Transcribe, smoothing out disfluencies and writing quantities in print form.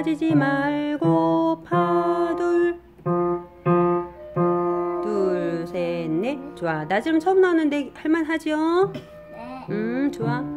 빠지지 말고 파 둘 셋 넷. 좋아. 낮은 처음 나오는데 할만하죠? 네. 좋아.